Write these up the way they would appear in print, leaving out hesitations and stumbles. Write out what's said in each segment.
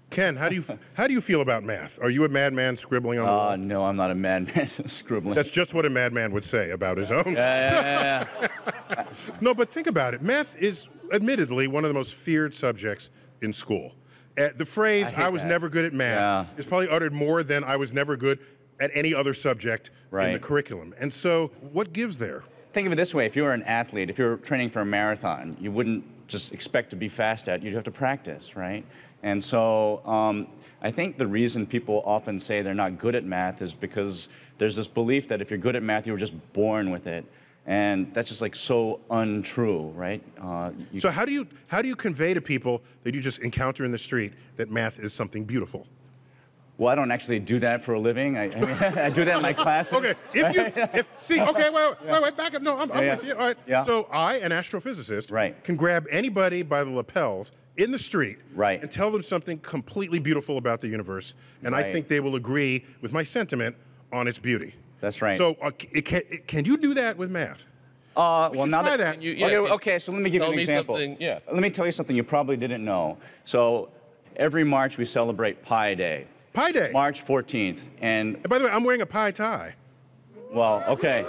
Ken, how do you feel about math? Are you a madman scribbling on the wall? No, I'm not a madman scribbling. That's just what a madman would say about his own. Yeah. No, but think about it. Math is admittedly one of the most feared subjects in school. The phrase "I was never good at math" is probably uttered more than "I was never good at any other subject" in the curriculum. And so, what gives there? Think of it this way: if you were an athlete, if you were training for a marathon, you wouldn't just expect to be fast at it. You'd have to practice, right? And so I think the reason people often say they're not good at math is because there's this belief that if you're good at math, you were just born with it. And that's just like so untrue, right? So how do you convey to people that you just encounter in the street that math is something beautiful? Well, I don't actually do that for a living. I mean, I do that in my classes. Okay, wait, back up. No, I'm with you. All right. Yeah. So I, an astrophysicist, can grab anybody by the lapels in the street and tell them something completely beautiful about the universe, and I think they will agree with my sentiment on its beauty. That's right. So can you do that with math? Well, now try that, that. okay, so let me give you an example. Let me tell you something you probably didn't know. So every March we celebrate Pi Day. Pi Day. March 14th. And by the way, I'm wearing a pie tie. Well, okay.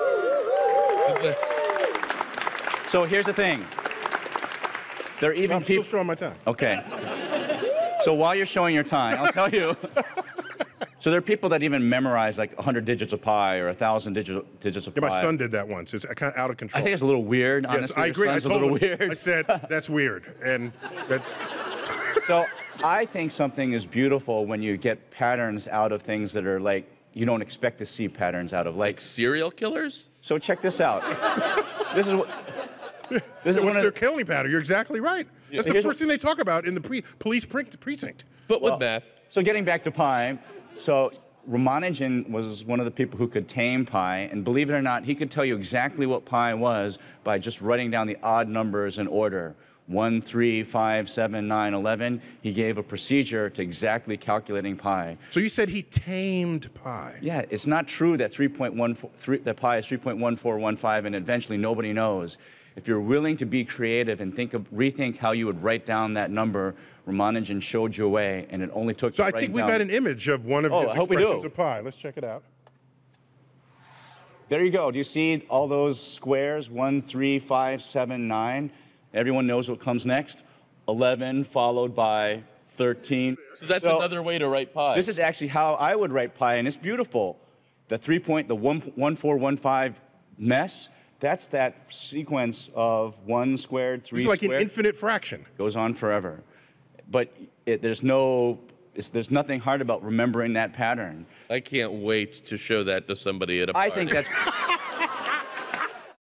So here's the thing. There are even I'm still showing my tie. Okay. So while you're showing your tie, I'll tell you. So there are people that even memorize like 100 digits of pi or 1,000 digits of pi. Yeah, my son did that once. It's kind of out of control. I think it's a little weird, honestly. Yes, I agree. I told him, weird. I said, that's weird. And that... So I think something is beautiful when you get patterns out of things that are like, you don't expect to see patterns out of. Like serial killers? So check this out. This is what... This is their killing pattern. You're exactly right. Yeah. That's the first thing they talk about in the police precinct. But with math. So getting back to pi, so Ramanujan was one of the people who could tame pi, and believe it or not, he could tell you exactly what pi was by just writing down the odd numbers in order. 1, 3, 5, 7, 9, 11. He gave a procedure to exactly calculating pi. So you said he tamed pi. Yeah, it's not true that that pi is 3.1415, and eventually nobody knows. If you're willing to be creative and rethink how you would write down that number, Ramanujan showed you a way, and it only took. So I think we got an image of one of his expressions of pi. Let's check it out. There you go. Do you see all those squares? 1, 3, 5, 7, 9. Everyone knows what comes next. 11 followed by 13. So that's another way to write pi. This is actually how I would write pi, and it's beautiful. The 1415 mess. That's that sequence of 1 squared, 3 squared. It's like an infinite fraction. Goes on forever. But there's nothing hard about remembering that pattern. I can't wait to show that to somebody at a party. I think that's...